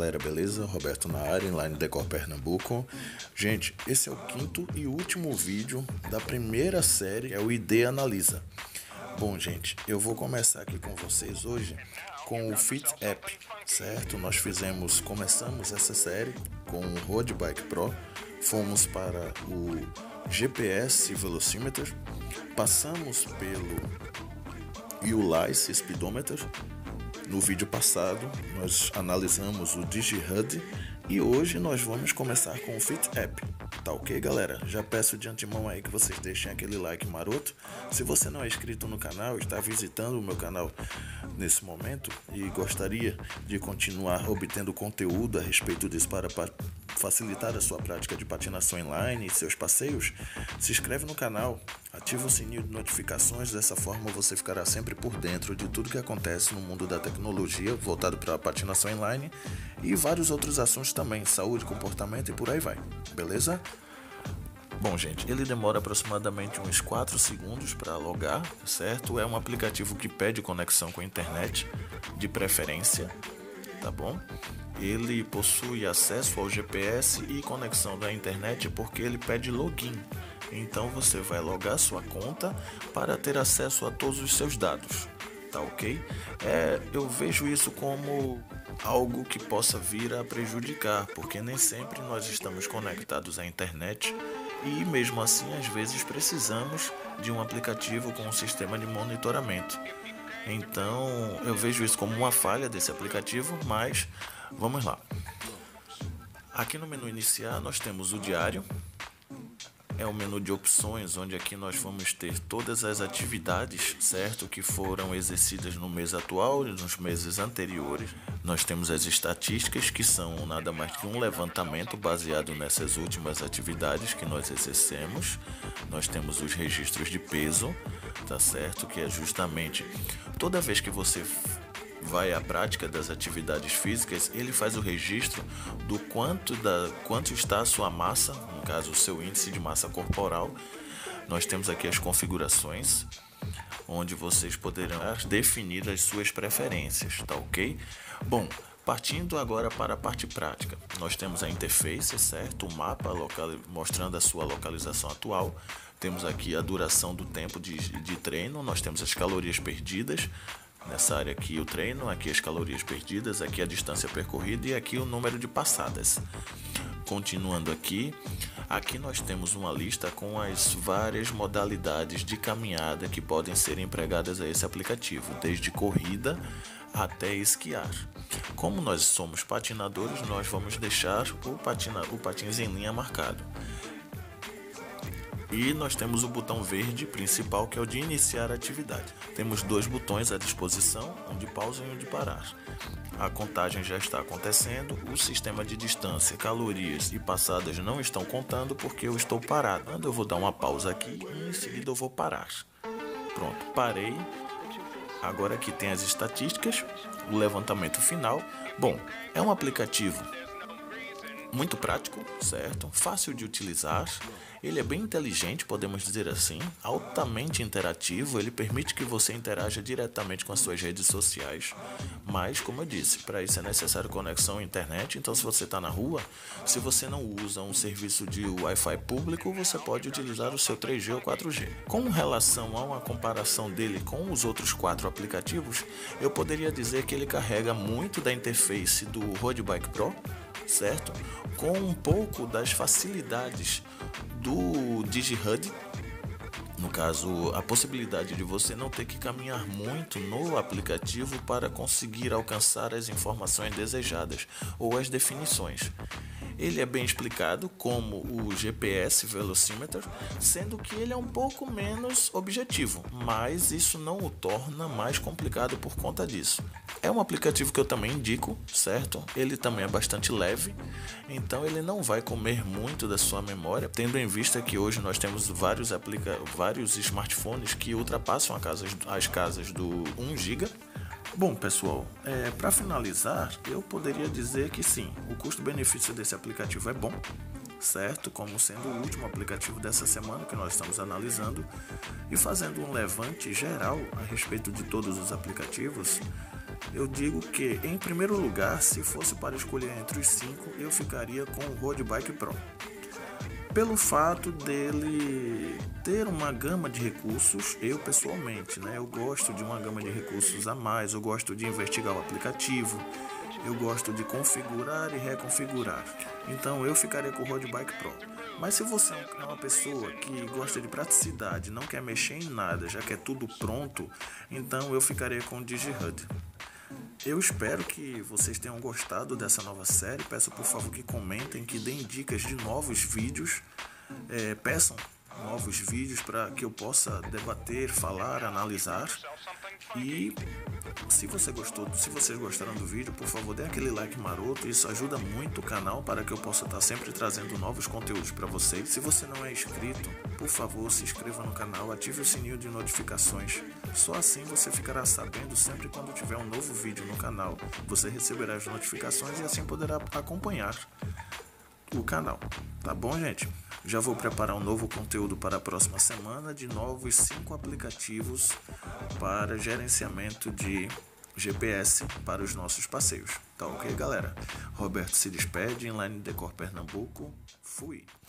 galera, beleza? Roberto na área, Inline Decor Pernambuco. Gente, esse é o quinto e último vídeo da primeira série, é o ID Analisa. Bom, gente, eu vou começar aqui com vocês hoje com o Fit App, certo? Nós começamos essa série com o Road Bike Pro, fomos para o GPS Velocimeter, passamos pelo ULICE Speedometer. No vídeo passado nós analisamos o DigiHUD e hoje nós vamos começar com o Fit App. Tá ok, galera? Já peço de antemão aí que vocês deixem aquele like maroto. Se você não é inscrito no canal, está visitando o meu canal nesse momento e gostaria de continuar obtendo conteúdo a respeito disso para facilitar a sua prática de patinação inline e seus passeios, se inscreve no canal, ativa o sininho de notificações, dessa forma você ficará sempre por dentro de tudo que acontece no mundo da tecnologia voltado para a patinação inline e vários outros assuntos também, saúde, comportamento e por aí vai, beleza? Bom, gente, ele demora aproximadamente uns 4 segundos para logar, certo? É um aplicativo que pede conexão com a internet, de preferência, tá bom? Ele possui acesso ao GPS e conexão da internet porque ele pede login. Então você vai logar sua conta para ter acesso a todos os seus dados, tá ok? Eu vejo isso como algo que possa vir a prejudicar, porque nem sempre nós estamos conectados à internet e mesmo assim às vezes precisamos de um aplicativo com um sistema de monitoramento. Então eu vejo isso como uma falha desse aplicativo, mas vamos lá. Aqui no menu iniciar nós temos o diário. É o menu de opções, onde aqui nós vamos ter todas as atividades, certo, que foram exercidas no mês atual e nos meses anteriores. Nós temos as estatísticas, que são nada mais que um levantamento baseado nessas últimas atividades que nós exercemos. Nós temos os registros de peso, tá certo, que é justamente toda vez que você vai à prática das atividades físicas, ele faz o registro do quanto está a sua massa, no caso o seu índice de massa corporal. Nós temos aqui as configurações, onde vocês poderão definir as suas preferências, tá ok? Bom, partindo agora para a parte prática, nós temos a interface, certo? O mapa mostrando a sua localização atual. Temos aqui a duração do tempo de treino, nós temos as calorias perdidas. Nessa área aqui o treino, aqui as calorias perdidas, aqui a distância percorrida e aqui o número de passadas. Continuando aqui nós temos uma lista com as várias modalidades de caminhada que podem ser empregadas a esse aplicativo, desde corrida até esquiar. Como nós somos patinadores, nós vamos deixar o patins em linha marcado. E nós temos o botão verde principal, que é o de iniciar a atividade. Temos 2 botões à disposição, um de pausa e um de parar. A contagem já está acontecendo, o sistema de distância, calorias e passadas não estão contando porque eu estou parado. Eu vou dar uma pausa aqui e em seguida eu vou parar. Pronto, parei. Agora aqui tem as estatísticas, o levantamento final. Bom, é um aplicativo muito prático, certo? Fácil de utilizar. Ele é bem inteligente, podemos dizer assim, altamente interativo. Ele permite que você interaja diretamente com as suas redes sociais. Mas, como eu disse, para isso é necessário conexão à internet. Então, se você está na rua, se você não usa um serviço de Wi-Fi público, você pode utilizar o seu 3G ou 4G. Com relação a uma comparação dele com os outros 4 aplicativos, eu poderia dizer que ele carrega muito da interface do Road Bike Pro, certo? Com um pouco das facilidades do DigiHUD, no caso, a possibilidade de você não ter que caminhar muito no aplicativo para conseguir alcançar as informações desejadas ou as definições. Ele é bem explicado como o GPS Velocimeter, sendo que ele é um pouco menos objetivo, mas isso não o torna mais complicado por conta disso. É um aplicativo que eu também indico, certo? Ele também é bastante leve, então ele não vai comer muito da sua memória, tendo em vista que hoje nós temos vários smartphones que ultrapassam as casas do 1 GB. Bom, pessoal, para finalizar, eu poderia dizer que sim, o custo-benefício desse aplicativo é bom, certo? Como sendo o último aplicativo dessa semana que nós estamos analisando e fazendo um levante geral a respeito de todos os aplicativos. Eu digo que, em primeiro lugar, se fosse para escolher entre os 5, eu ficaria com o Road Bike Pro. Pelo fato dele ter uma gama de recursos, eu pessoalmente, eu gosto de uma gama de recursos a mais, eu gosto de investigar o aplicativo, eu gosto de configurar e reconfigurar. Então eu ficaria com o Road Bike Pro. Mas se você é uma pessoa que gosta de praticidade, não quer mexer em nada, já quer tudo pronto, então eu ficaria com o DigiHUD. Eu espero que vocês tenham gostado dessa nova série. Peço por favor que comentem, que deem dicas de novos vídeos, peçam novos vídeos para que eu possa debater, falar, analisar. E se vocês gostaram do vídeo, por favor, dê aquele like maroto, isso ajuda muito o canal para que eu possa estar sempre trazendo novos conteúdos para vocês. Se você não é inscrito, por favor, se inscreva no canal, ative o sininho de notificações. Só assim você ficará sabendo sempre quando tiver um novo vídeo no canal. Você receberá as notificações e assim poderá acompanhar o canal. Tá bom, gente? Já vou preparar um novo conteúdo para a próxima semana de novos 5 aplicativos para gerenciamento de GPS para os nossos passeios. Tá ok, galera? Roberto se despede, Inline Decor Pernambuco. Fui!